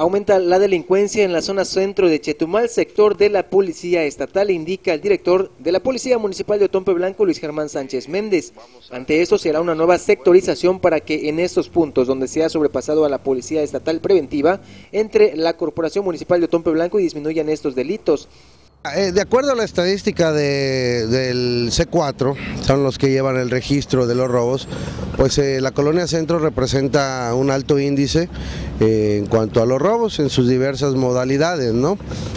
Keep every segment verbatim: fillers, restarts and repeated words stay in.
Aumenta la delincuencia en la zona centro de Chetumal, sector de la Policía Estatal, indica el director de la Policía Municipal de Otompe Blanco, Luis Germán Sánchez Méndez. Ante esto será una nueva sectorización para que en estos puntos donde se ha sobrepasado a la Policía Estatal preventiva, entre la Corporación Municipal de Otompe Blanco y disminuyan estos delitos. De acuerdo a la estadística de, del C cuatro, son los que llevan el registro de los robos, pues eh, la Colonia Centro representa un alto índice eh, en cuanto a los robos en sus diversas modalidades, ¿no?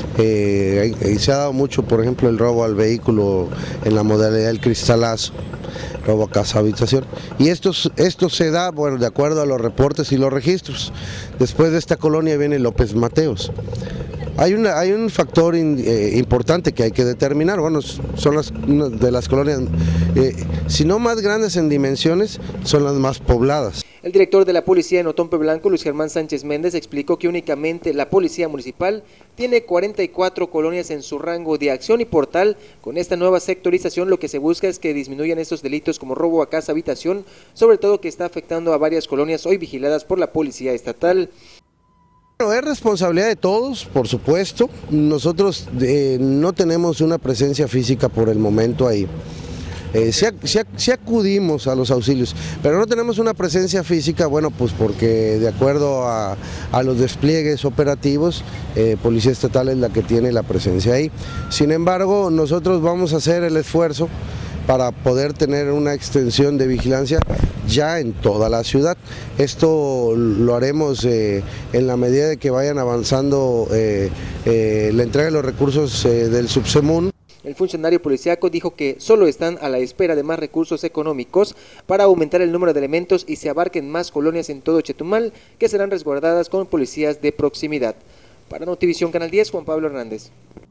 Eh, y se ha dado mucho, por ejemplo, el robo al vehículo en la modalidad del cristalazo, robo a casa habitación, y esto, esto se da, bueno, de acuerdo a los reportes y los registros. Después de esta colonia viene López Mateos. Hay, una, hay un factor in, eh, importante que hay que determinar, bueno, son las de las colonias, eh, si no más grandes en dimensiones, son las más pobladas. El director de la policía en Otompe Blanco, Luis Germán Sánchez Méndez, explicó que únicamente la policía municipal tiene cuarenta y cuatro colonias en su rango de acción y por tal, con esta nueva sectorización lo que se busca es que disminuyan estos delitos como robo a casa habitación, sobre todo que está afectando a varias colonias hoy vigiladas por la policía estatal. Bueno, es responsabilidad de todos, por supuesto. Nosotros eh, no tenemos una presencia física por el momento ahí. Eh, sí, sí, sí acudimos a los auxilios, pero no tenemos una presencia física, bueno, pues porque de acuerdo a, a los despliegues operativos, eh, Policía Estatal es la que tiene la presencia ahí. Sin embargo, nosotros vamos a hacer el esfuerzo para poder tener una extensión de vigilancia ya en toda la ciudad. Esto lo haremos eh, en la medida de que vayan avanzando eh, eh, la entrega de los recursos eh, del Subsemun. El funcionario policíaco dijo que solo están a la espera de más recursos económicos para aumentar el número de elementos y se abarquen más colonias en todo Chetumal que serán resguardadas con policías de proximidad. Para Notivisión Canal diez, Juan Pablo Hernández.